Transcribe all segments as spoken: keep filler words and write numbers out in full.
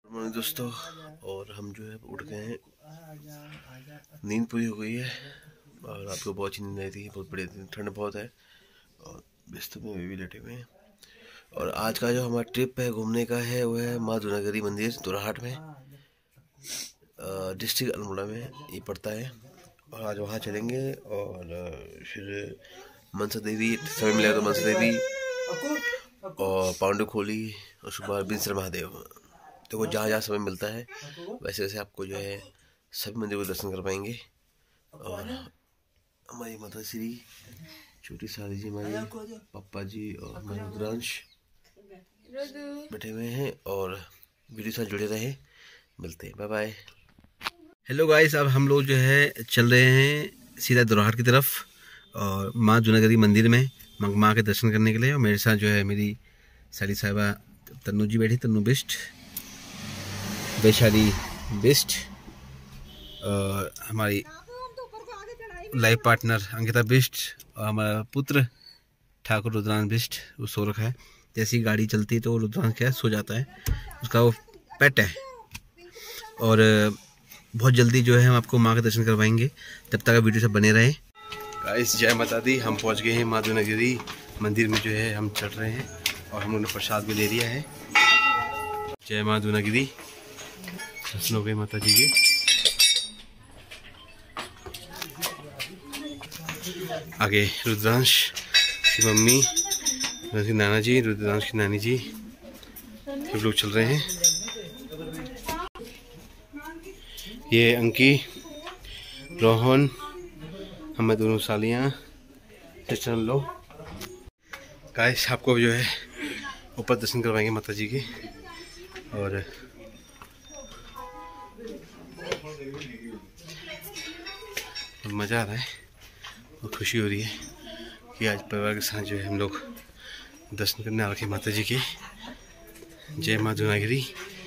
Morning दोस्तों, और हम जो है उठ गए हैं। नींद पूरी हो गई है और आपको बहुत ही नींद आई थी। बहुत बड़ी ठंड बहुत है और बिस्तर में भी लेटे हुए हैं। और आज का जो हमारा ट्रिप है घूमने का है वो है माँ जूनागढ़ी मंदिर दोराहाट में, डिस्ट्रिक्ट अल्मोड़ा में ये पड़ता है। और आज वहाँ चलेंगे और फिर मनसा देवी, समय मिलेगा तो मनसा देवी और पांडु खोली और उसके बाद बिंसर महादेव। तो वो जहाँ जहाँ समय मिलता है वैसे वैसे आपको जो है सभी मंदिर को दर्शन कर पाएंगे। और हमारी माता श्री छोटी साली जी, हमारी पापा जी और हमारे रुद्रांश बैठे हुए हैं और वीडियो साथ जुड़े रहे। मिलते हैं, बाय बाय। हेलो गाइस, अब हम लोग जो है चल रहे हैं सीधा दोराहाट की तरफ और माँ जूनागढ़ी मंदिर में माँ के दर्शन करने के लिए। और मेरे साथ जो है मेरी साली साहिबा तन्नू जी बैठी, तन्नू बिस्ट, वैशाली बिस्ट, और हमारी लाइफ पार्टनर अंकिता बिस्ट और हमारा पुत्र ठाकुर रुद्रांश बिस्ट। वो सो रखा है। जैसी गाड़ी चलती है तो रुद्रांश क्या सो जाता है, उसका वो पेट है। और बहुत जल्दी जो है हम आपको माँ के दर्शन करवाएंगे, तब तक वीडियो सब बने रहे। गाइस जय माता दी। हम पहुँच गए हैं माँ जूनागढ़ी मंदिर में, जो है हम चढ़ रहे हैं और हम लोगों ने प्रसाद भी ले लिया है। जय माँ जूनागढ़ी। दर्शन हो गए माता जी के। आगे रुद्रांश की मम्मी, रुद्रांश की नाना जी, रुद्रांश की नानी जी, सब लोग चल रहे हैं। ये अंकी, रोहन, हमें दोनों सालियाँ से चल लो। गाइस आपको जो है ऊपर दर्शन करवाएंगे माता जी के। और मज़ा आ रहा है और खुशी हो रही है कि आज परिवार के साथ जो है हम लोग दर्शन करने आ रखे माता जी के। जय माँ जूनागढ़ी।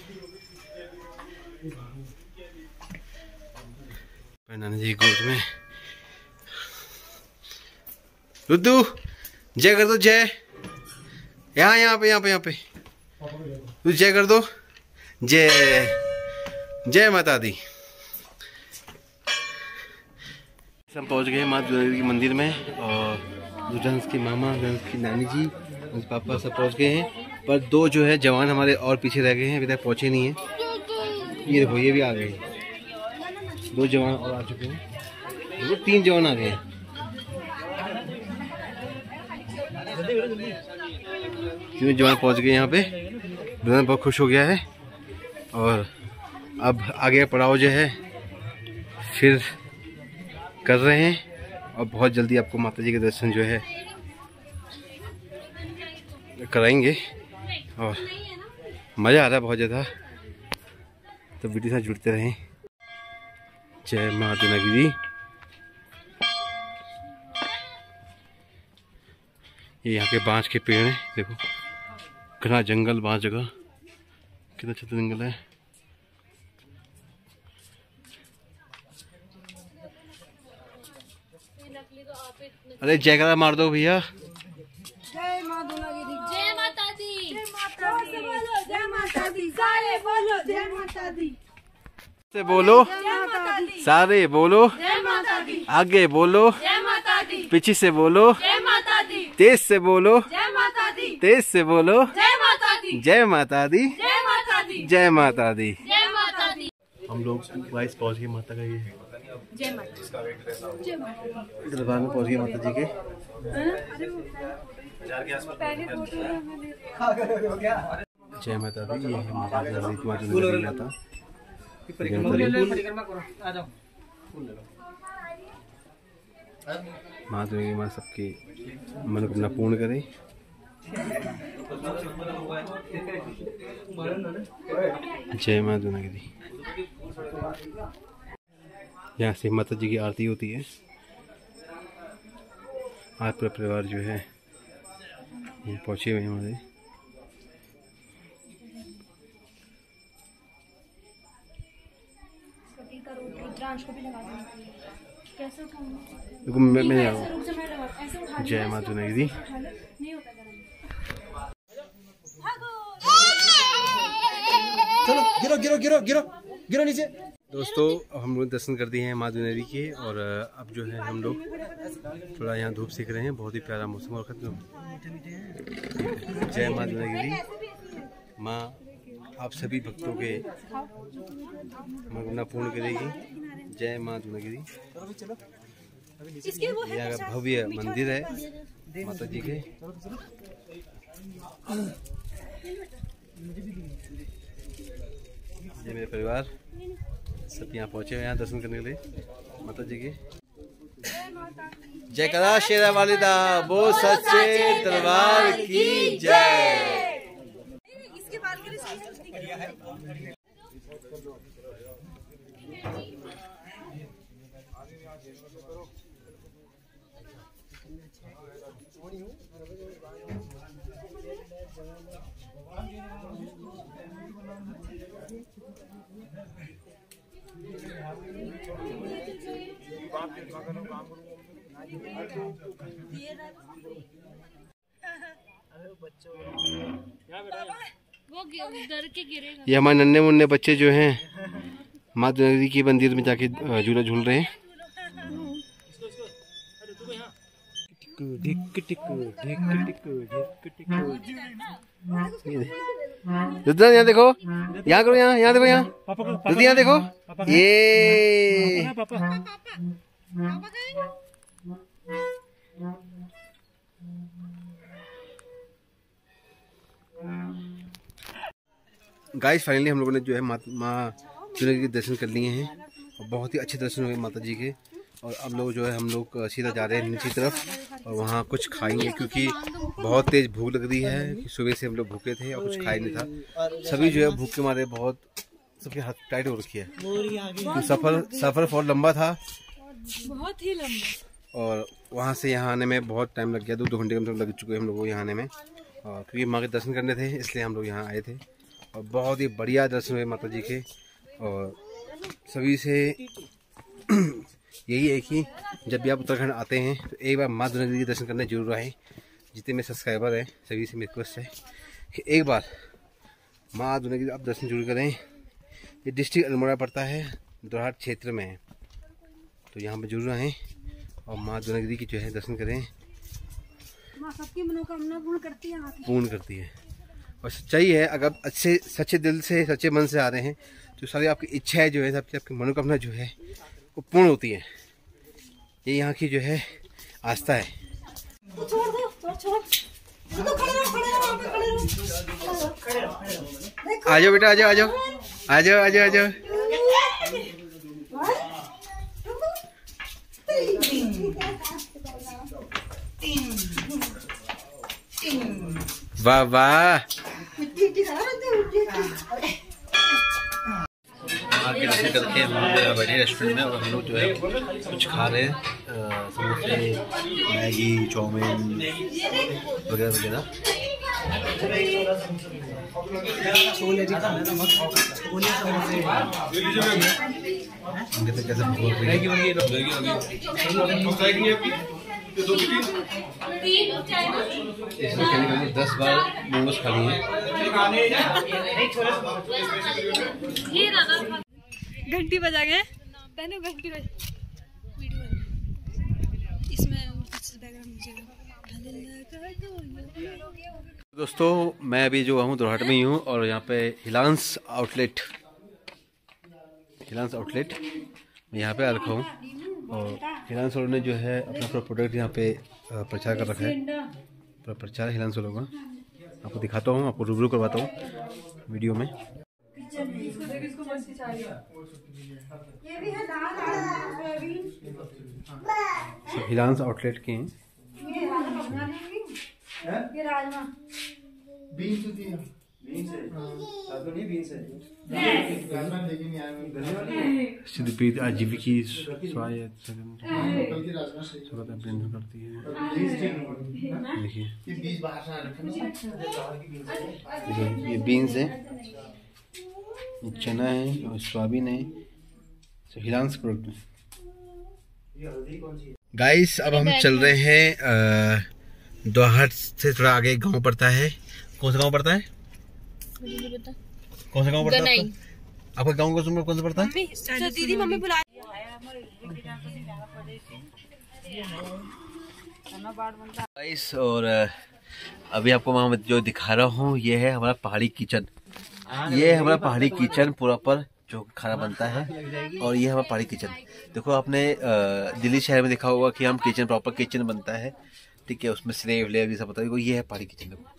नाना जी गोद में। रुद्दू जय कर दो, जय। यहाँ यहाँ पे यहाँ पे यहाँ पे तू जय कर दो। जय जय माता दी। हम पहुंच गए माँ जूनागढ़ी मंदिर में और रुद्रांश की मामा, रुद्रांश की नानी जी, उनके पापा सब पहुंच गए हैं। पर दो जो है जवान हमारे और पीछे रह गए हैं, अभी तक पहुंचे नहीं हैं। ये देखो ये भी आ गए, दो जवान और आ चुके हैं। वो तीन जवान आ गए हैं। तीन जवान पहुंच गए यहाँ पे। रुद्रांश बहुत खुश हो गया है और अब आगे पड़ाव जो है फिर कर रहे हैं और बहुत जल्दी आपको माता जी के दर्शन जो है कराएंगे और मज़ा आ रहा है बहुत ज़्यादा। तो वीडियो साथ जुड़ते रहें। जय माँ जूनागढ़ी। ये यहाँ के बांस के पेड़ हैं, देखो घना जंगल, बांस जगह कितना अच्छा जंगल है। अरे जयकारा मार दो भैया। जय माँ जूनागढ़ी। जय माता दी। जय माता दी। जय माता दी। सारे बोलो जय माता दी। से बोलो सारे बोलो। जय माता दी। आगे बोलो। जय माता दी। पीछे से बोलो। जय माता दी। तेज से बोलो। जय माता दी। तेज से बोलो। जय माता दी। जय माता दी। जय माता दी। जय माता दी। जय माता दी। हम लोग वाइस पहुंच गए माता का ये जय माता। जय माता। दरबार में पहुंच गए माता जी के। जय माता दी। ये है माता जी माता। माँ दुर्गा माँ सबकी मनोकामना पूर्ण करे। जय माँ जूनागढ़ी। यहाँ से माता जी की आरती होती है। आज पूरा परिवार जो है पहुँचे हुए हैं हमारे। मैं मैं जय माँ जूनागढ़ी। चलो गिरो गिरो गिरो गिरो गिरो नीचे। दोस्तों हम लोग दर्शन कर दिए हैं माँ दुनेरी के और अब जो है हम लोग थोड़ा यहाँ धूप सीख रहे हैं। बहुत ही प्यारा मौसम और खत्म। जय माँ दुनेरी। माँ आप सभी भक्तों के मनोकामना पूर्ण करेगी। जय माँ दुनेरी। यहाँ का भव्य मंदिर है माता जी के। ये मेरे परिवार सब यहाँ पहुँचे हुए हैं दर्शन करने के लिए माता जी के। जय करा शेरा वालिदा वो सच्चे दरबार की जय। ये हमारे नन्हे मुन्ने बच्चे जो हैं माँ दुनेरी के मंदिर में जाके झूला झूल रहे हैं। रुद्रा यहाँ देखो, यहाँ करो, यहाँ यहाँ देखो, यहाँ रुद्रा यहाँ देखो। ये गाइस फाइनली हम लोगों ने जो है माँ माँ दुनेरी के दर्शन कर लिए हैं और बहुत ही अच्छे दर्शन हुए माता जी के। और अब लोग जो है हम लोग सीधा जा रहे हैं नीचे तरफ और वहाँ कुछ खाएंगे क्योंकि बहुत तेज़ भूख लग रही है। सुबह से हम लोग भूखे थे और कुछ खाए नहीं था। सभी जो है भूख के मारे बहुत सबके हाथ टाइट हो रखी है। तो सफ़र सफ़र बहुत लंबा था, बहुत ही लंबा। और वहाँ से यहाँ आने में बहुत टाइम लग गया। दो दो घंटे कम लग चुके हैं हम लोग को यहाँ आने में। और क्योंकि माँ के दर्शन करने थे इसलिए हम लोग यहाँ आए थे और बहुत ही बढ़िया दर्शन हुए माता जी के। और सभी से यही है कि जब भी आप उत्तराखंड आते हैं तो एक बार माँ दुनेरी के दर्शन करने जरूर आए। जितने मेरे सब्सक्राइबर हैं सभी से मेरी रिक्वेस्ट है कि एक बार माँ दुनेरी आप दर्शन जरूर करें। ये डिस्ट्रिक्ट अल्मोड़ा पड़ता है, दोरहाट क्षेत्र में है, तो यहाँ पर जरूर आएँ और माँ दुनेरी की जो है दर्शन करें। माँ सबकी मनोकामना पूर्ण करती है। पूर्ण करती है और सच्चाई है। अगर अच्छे सच्चे दिल से सच्चे मन से आ रहे हैं तो सारी आपकी इच्छाएं जो है सबसे आपकी मनोकामना जो है वो पूर्ण होती है। ये यहाँ की जो है आस्था है। आ जाओ बेटा, आ जाओ, आ जाओ, आ जाओ, आ जाओ, आ जाओ। वाह वाह। आके दर्शन करके हम लोग बैठे रेस्टोरेंट में और हम लोग जो है कुछ खा रहे हैं, समोसे, मैगी, चाउमीन वगैरह वगैरह। कैसे दस बार मोमोज खा लिए। घंटी बजा गए, घंटी बजा। इसमें दोस्तों मैं अभी जो हूँ दोरहाट में ही हूँ और यहाँ पे हिलांस आउटलेट हिलांस आउटलेट मैं यहाँ पे रखा हूँ और हिलांस वालों ने जो है अपना पूरा प्रोडक्ट यहाँ पे प्रचार कर रखा है। पूरा प्रचार हिलांस वालों का आपको दिखाता हूँ, आपको रूबरू करवाता हूँ वीडियो में। सब हिलांस आउटलेट के हैं। ये राजमा बीन्स होती है, बीन्स है, तो नहीं बीन्स है, राजमा लेके नहीं आए हैं। सिद्धपीठ आजीवी की स्वायत्त कल की राजमा से स्वागत अभिनंदन करती है। देखिए ये बीज बाहर से रखे ना, ये बीन्स है, ये चना है और सोयाबीन है। हिलांस प्रोडक्ट। गाइस अब हम चल रहे हैं दोरहाट से थोड़ा आगे गांव पड़ता है। कौन सा गांव पड़ता है? कौन सा गांव पड़ता है? आपका गाँव का सुनर कौन सा पड़ता है? तो दीदी मम्मी बुला गाइस। और अभी आपको मैं जो दिखा रहा हूँ ये है हमारा पहाड़ी किचन। ये है हमारा पहाड़ी किचन पूरा पर जो खाना बनता है, और ये हमारा पहाड़ी किचन। देखो आपने दिल्ली शहर में देखा होगा कि हम किचन प्रॉपर किचन बनता है, ठीक है, उसमें स्लेव व्लेव ये सब होता है। देखो ये है पहाड़ी किचन। देखो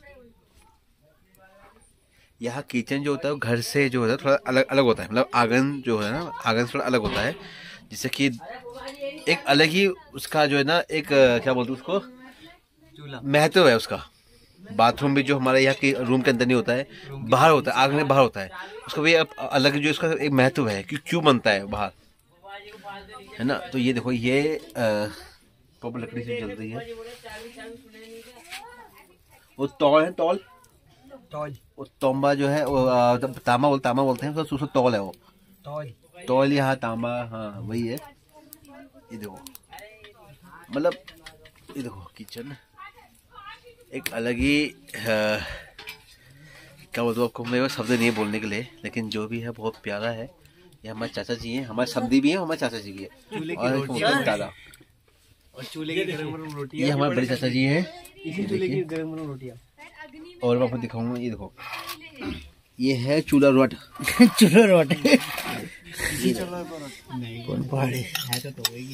यहाँ किचन जो होता है वो घर से जो होता है थोड़ा अलग अलग होता है, मतलब आंगन जो है ना, आंगन से थोड़ा अलग होता है, जिससे कि एक अलग ही उसका जो है ना एक क्या बोलते हैं उसको, महत्व है उसका। बाथरूम भी जो हमारे यहाँ के रूम के अंदर नहीं होता है, बाहर होता है, आग में बाहर होता है, उसका भी अलग जो इसका एक महत्व है कि क्यों बनता है बाहर, है ना। तो ये देखो ये प्रॉपर लकड़ी से जल रही है। वो तौल है, तौल तौल वो तोम्बा जो है वो तांबा बोल तांबा बोलते हैं उसको, तौल है वो तौल तौल यहाँ तांबा, हाँ वही है। ये देखो मतलब ये देखो किचन एक अलग ही क्या बोलते आपको, मेरे शब्द नहीं है बोलने के लिए, लेकिन जो भी है बहुत प्यारा है। ये हमारे चाचा जी हैं, हमारे सब्जी भी हैं, हमारे चाचा जी भी है, और दादा और चूल्हे की गरम गरम रोटी। ये हमारे बड़े चाचा जी हैं, इसी चूल्हे की गरम गरम रोटियां। और मैं आपको दिखाऊंगा, ये देखो ये है चूल्हा रोट चूल्हा रोट नहीं कौन पहाड़ी है तो होगी।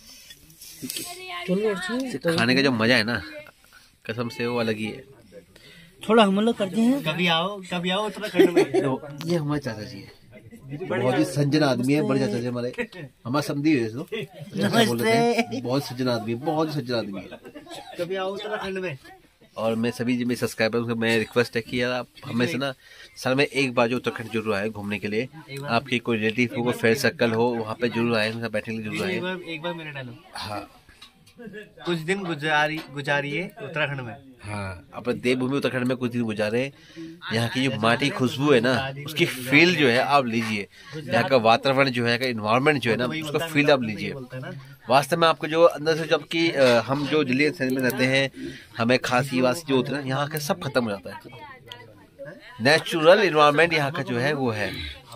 खाने का जो मजा है ना कसम से वो अलग ही है। थोड़ा हम लोग करते हैं, कभी आओ कभी आओ उत्तराखंड में। तो ये हमारे चाचा जी है, बहुत ही सज्जन आदमी है, बड़े चाचा जी हमारे, हमारा समझी है इसको, बहुत सज्जन आदमी है, बहुत ही सज्जन आदमी है। कभी आओ उत्तराखंड में। और मैं सभी मेरे सब्सक्राइबर्स को मैं रिक्वेस्ट है कि यार आप हमें से ना साल में एक बार जो उत्तराखंड जरूर आए घूमने के लिए, आपकी कोई रिलेटिव हो, कोई फ्रेंड सर्कल हो, वहाँ पे जरूर आए, उनका बैठने के लिए जरूर आए। एक बार मेरे डालो। हाँ कुछ दिन गुजारी गुजारिए उत्तराखंड में। हाँ अपने देवभूमि उत्तराखंड में कुछ दिन गुजारे। यहाँ की जो माटी खुशबू है ना उसकी फील जो है आप लीजिए, यहाँ का वातावरण जो है, यहाँ का इन्वायरमेंट जो है ना उसका फील आप लीजिए। वास्तव में आपको जो अंदर से जबकि हम जो दिल्ली में रहते हैं हमें खांसी वासी जो होती है ना, यहाँ का सब खत्म हो जाता है। नेचुरल इन्वायरमेंट यहाँ का जो है वो है,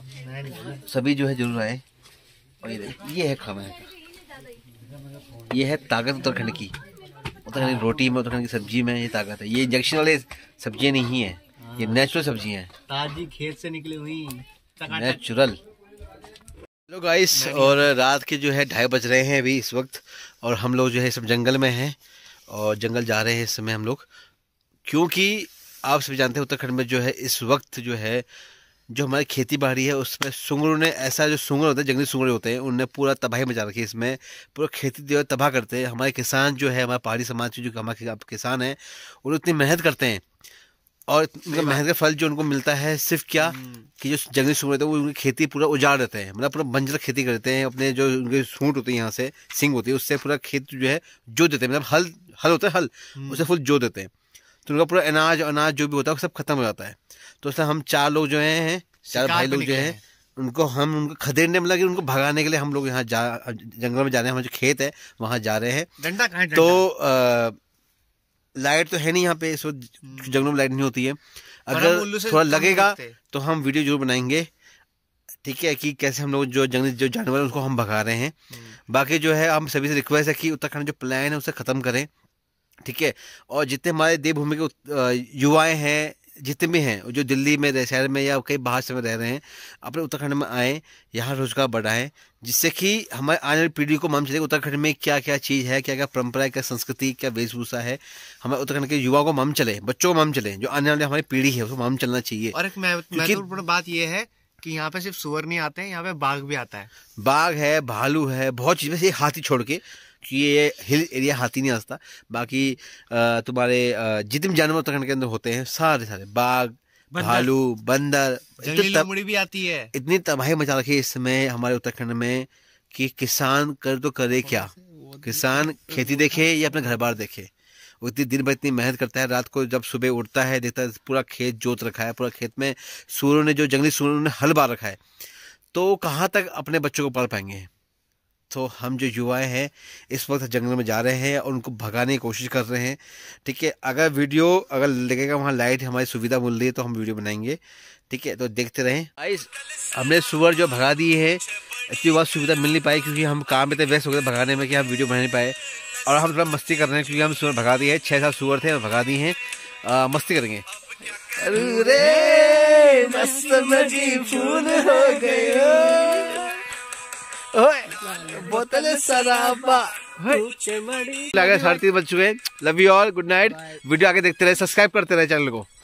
सभी जो है जरूर आए। और ये ये है खाना है, ये है ताकत उत्तराखंड की, उत्तराखंड की रोटी में, उत्तराखंड की सब्जी में ये ताकत है। ये इंजेक्शन वाले सब्जियां नहीं है, ये नेचुरल सब्जियां हैं, ताजी खेत से निकली हुई नेचुरल। हेलो गाइस, और रात के जो है ढाई बज रहे हैं अभी इस वक्त, और हम लोग जो है सब जंगल में हैं और जंगल जा रहे हैं इस समय हम लोग, क्योंकि आप सभी जानते हैं उत्तराखंड में जो है इस वक्त जो है जो हमारी खेती बाड़ी है उसमें सुंगरों ने ऐसा, जो सुंगर होते हैं जंगली सुंगरे होते हैं, उनने पूरा तबाही मचा रखी है इसमें, पूरा खेती जो है तबाह करते हैं। हमारे किसान जो है, हमारे पहाड़ी समाज के जो हमारे किसान हैं वो इतनी मेहनत करते हैं, और उनका मेहनत का फल जो उनको मिलता है सिर्फ क्या कि जो जंगली सुंगर होते हैं वो उनकी खेती पूरा उजाड़ देते हैं, मतलब पूरा बंजर खेती करते हैं। अपने जो उनके सूंड होती है यहाँ से सिंग होती है उससे पूरा खेत जो है जो देते हैं, मतलब हल हल होता है हल उससे फुल जो देते हैं, तो उनका पूरा अनाज अनाज जो भी होता है वो सब खत्म हो जाता है। तो उसमें हम चार लोग जो हैं, चार भाई लोग जो हैं, उनको हम उनको खदेड़ने मतलब कि उनको भगाने के लिए हम लोग यहाँ जा जंगल में जा रहे हैं। हमारे जो खेत है वहाँ जा रहे हैं। डंडा कहाँ है? तो आ, लाइट तो है नहीं यहाँ पे, इस वक्त जंगलों में लाइट नहीं होती है। अगर थोड़ा लगेगा तो हम वीडियो जरूर बनाएंगे, ठीक है, कि कैसे हम लोग जो जंगली जो जानवर है उसको हम भगा रहे हैं। बाकी जो है हम सभी से रिक्वेस्ट है कि उत्तराखंड जो प्लान है उसे ख़त्म करें, ठीक है। और जितने हमारे देवभूमि के युवाएं हैं, जितने भी हैं जो दिल्ली में रह शहर में या कई बाहर से में रह रहे हैं, अपने उत्तराखंड में आएँ, यहाँ रोजगार बढ़ाएं, जिससे कि हमारे आने वाली पीढ़ी को मालूम चले उत्तराखंड में क्या क्या चीज़ है, क्या क्या परंपरा, क्या संस्कृति, क्या वेशभूषा है। हमारे उत्तराखंड के युवाओं को मालूम चले, बच्चों को मालूम चले, जो आने वाली हमारी पीढ़ी है उसको मालूम चलना चाहिए। और एक महत्वपूर्ण बात यह है कि यहाँ पे सिर्फ सुअर नहीं आते हैं, यहाँ पे बाघ भी आता है। बाघ है, भालू है, बहुत चीज़, वैसे हाथी छोड़ के, कि ये हिल एरिया हाथी नहीं आता। बाकी तुम्हारे जितने भी जानवर उत्तराखंड के अंदर होते हैं सारे सारे बाघ, भालू, बंदर, जंगली लोमड़ी भी आती है। इतनी तबाही मचा रखी है इस समय हमारे उत्तराखंड में कि किसान कर तो करे क्या, किसान खेती देखे या अपने घर बार देखे। वो इतनी दिन भर इतनी मेहनत करता है, रात को जब सुबह उठता है देखता है पूरा खेत जोत रखा है, पूरा खेत में सूरों ने, जो जंगली सूरों ने हल बार रखा है, तो कहाँ तक अपने बच्चों को पाल पाएंगे। तो हम जो युवाएं हैं इस वक्त जंगल में जा रहे हैं और उनको भगाने की कोशिश कर रहे हैं। ठीक है, अगर वीडियो अगर लगेगा वहाँ लाइट हमारी सुविधा मिल रही है तो हम वीडियो बनाएंगे। ठीक है, तो देखते रहें। गाइस, हमने सुअर जो भगा दी है, इतनी बात सुविधा मिल नहीं पाई क्योंकि हम काम में इतने व्यस्त हो गए भगाने में कि हम वीडियो बना नहीं पाए। और हम थोड़ा मस्ती कर रहे हैं क्योंकि हम सुअर भगा दिए हैं, छः सात सुअर थे और भगा दिए हैं। आ, मस्ती करेंगे। अरे मस्त नदी फूल हो गए, बोतल शराबा लगा। साढ़े तीन बज चुके हैं। Love you all, good night. Video आगे देखते रहे, सब्सक्राइब करते रहे चैनल को।